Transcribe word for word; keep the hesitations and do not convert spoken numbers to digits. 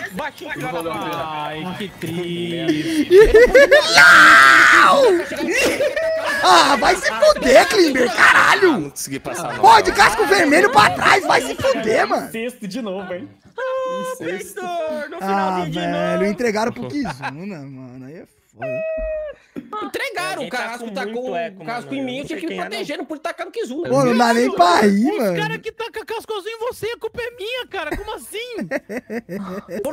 Baixinho. Ai, que triste. Ah, vai se fuder, Klimber, caralho! Não consegui passar, não. Pô, de casco vermelho pra trás, vai se fuder, mano. Sexto de novo, hein? Ah, Vitor, no Ah, finalzinho de velho, novo. entregaram pro Kizuna, mano. Aí é foda. Entregaram, Alguém o tá carrasco com tacou muito o eco, casco mano, em mim, eu eu não tinha sei que me quem é, não. proteger, não pude tacar no Kizuna. Pô, não dá nem pra rir, Os mano. caras que tacam cascozinho em você, a culpa é minha, cara. Como assim?